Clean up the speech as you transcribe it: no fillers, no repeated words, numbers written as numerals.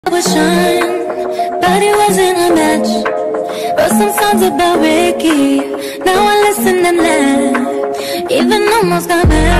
Was shine, but it wasn't a match. Wrote some songs about Ricky. Now I listen and laugh, even almost got mad.